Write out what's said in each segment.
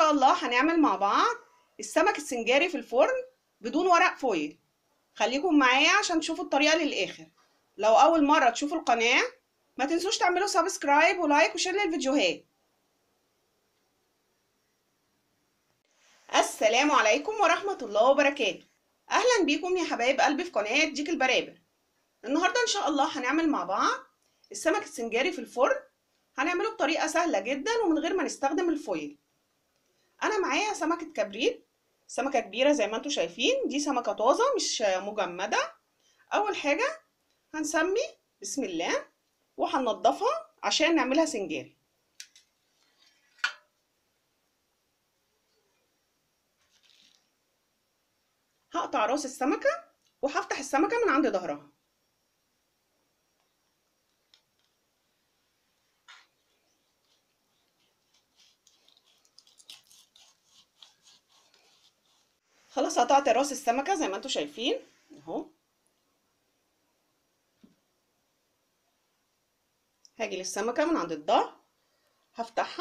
شاء الله هنعمل مع بعض السمك السنجاري في الفرن بدون ورق فويل. خليكم معايا عشان تشوفوا الطريقة للآخر. لو أول مرة تشوفوا القناة ما تنسوش تعملوا سبسكرايب ولايك وشير للفيديوهات. السلام عليكم ورحمة الله وبركاته. أهلا بيكم يا حبايب قلبي في قناة ديك البرابر. النهاردة إن شاء الله هنعمل مع بعض السمك السنجاري في الفرن. هنعمله بطريقة سهلة جدا ومن غير ما نستخدم الفويل. أنا معايا سمكة كبريت، سمكة كبيرة زي ما انتوا شايفين. دي سمكة طازة مش مجمدة. أول حاجة هنسمي بسم الله وهننضفها عشان نعملها سنجاري. هقطع راس السمكة وهفتح السمكة من عند ظهرها. خلاص قطعت راس السمكة زي ما انتوا شايفين اهو. هاجي للسمكة من عند الظهر هفتحها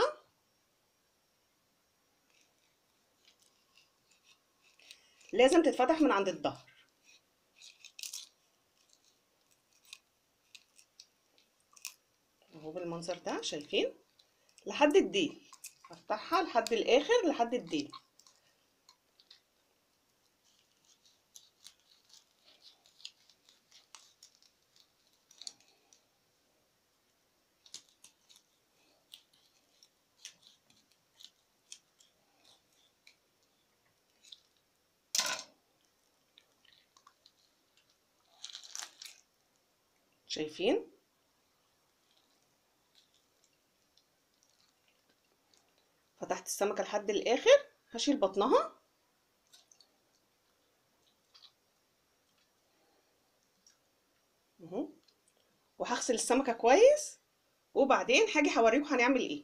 لازم تتفتح من عند الظهر اهو بالمنظر ده شايفين لحد الديل. هفتحها لحد الاخر لحد الديل. شايفين فتحت السمكة لحد الاخر. هشيل بطنها اهو وهغسل السمكة كويس وبعدين هاجي هوريكم هنعمل ايه.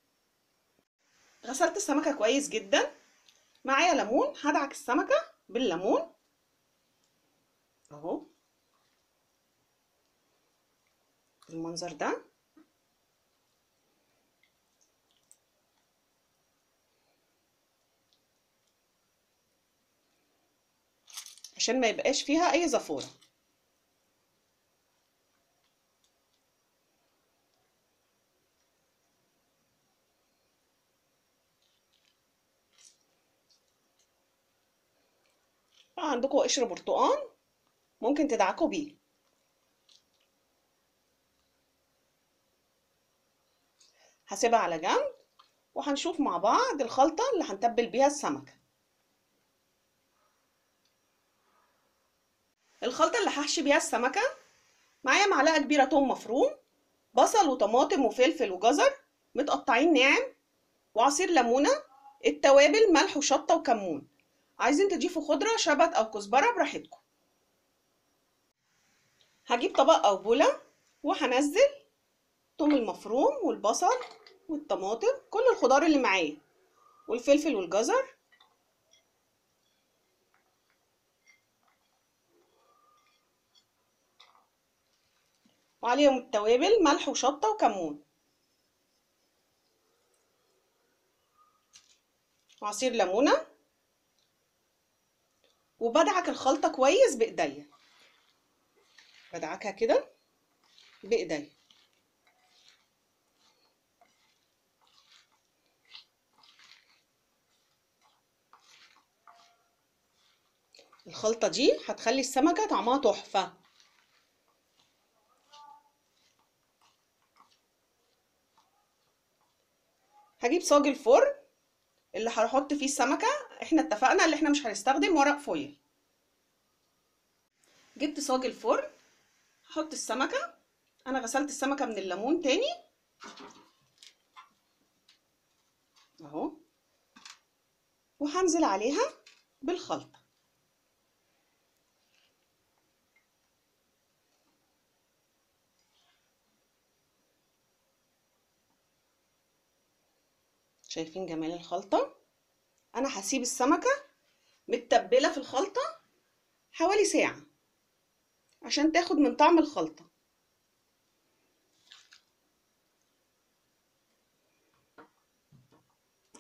غسلت السمكة كويس جدا. معايا ليمون هدعك السمكة بالليمون اهو بالمنظر ده. عشان ما يبقاش فيها اي زفورة. عندكم قشر برتقان ممكن تدعكوا بيه. هسيبها على جنب وهنشوف مع بعض الخلطة اللي هنتبل بيها السمكة. الخلطة اللي هحشي بيها السمكة معايا معلقة كبيرة توم مفروم، بصل وطماطم وفلفل وجزر متقطعين ناعم، وعصير ليمونة، التوابل ملح وشطة وكمون. عايزين تضيفوا خضرة شبت أو كزبرة براحتكم. هجيب طبق أو بولة وهنزل الثوم المفروم والبصل والطماطم كل الخضار اللي معايا والفلفل والجزر وعليهم التوابل ملح وشطة وكمون وعصير ليمونة. وبدعك الخلطة كويس بإيديا. بدعكها كده بإيديا. الخلطة دي هتخلي السمكة طعمها تحفة. هجيب صاج الفرن اللي هحط فيه السمكة. احنا اتفقنا ان احنا مش هنستخدم ورق فويل. جبت صاج الفرن هحط السمكة. انا غسلت السمكة من الليمون تاني اهو وهنزل عليها بالخلطة. شايفين جمال الخلطة؟ انا هسيب السمكة متبلة في الخلطة حوالي ساعة عشان تاخد من طعم الخلطة.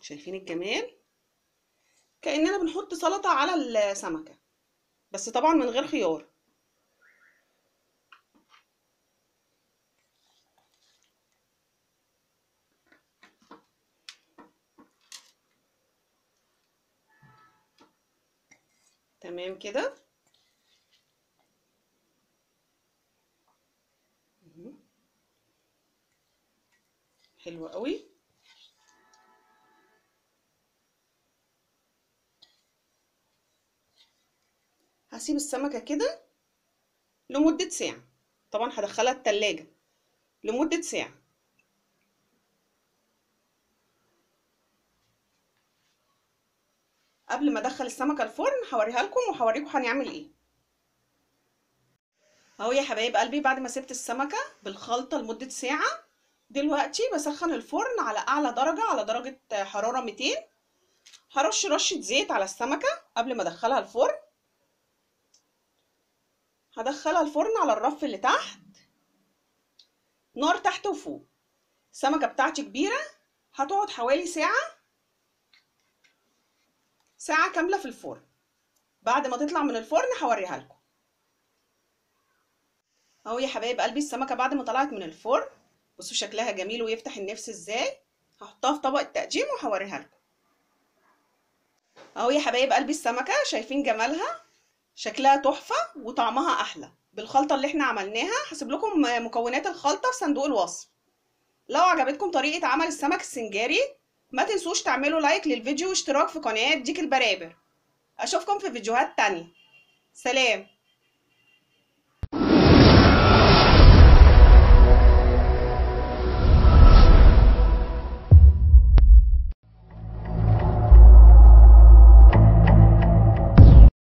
شايفين الجمال؟ كأننا بنحط سلطة على السمكة، بس طبعا من غير خيار. تمام كده. حلو قوي. هسيب السمكة كده لمدة ساعة، طبعا هدخلها التلاجة لمدة ساعة. قبل ما ادخل السمكة الفرن هوريها لكم وهوريكم هنعمل ايه. اهو يا حبايب قلبي بعد ما سبت السمكة بالخلطة لمدة ساعة، دلوقتي بسخن الفرن على اعلى درجة، على درجة حرارة 200. هرش رشة زيت على السمكة قبل ما ادخلها الفرن. هدخلها الفرن على الرف اللي تحت، نار تحت وفوق. السمكة بتاعتي كبيرة، هتقعد حوالي ساعة كاملة في الفرن. بعد ما تطلع من الفرن هوريها لكم. اهو يا حبايب قلبي السمكة بعد ما طلعت من الفرن، بصوا شكلها جميل ويفتح النفس ازاي. هحطها في طبق التقديم وهوريها لكم. اهو يا حبايب قلبي السمكة، شايفين جمالها؟ شكلها تحفة وطعمها احلى بالخلطة اللي احنا عملناها. هسيب لكم مكونات الخلطة في صندوق الوصف. لو عجبتكم طريقة عمل السمك السنجاري، ما تنسوش تعملوا لايك للفيديو واشتراك في قناة ديك البرابر. اشوفكم في فيديوهات تانية. سلام.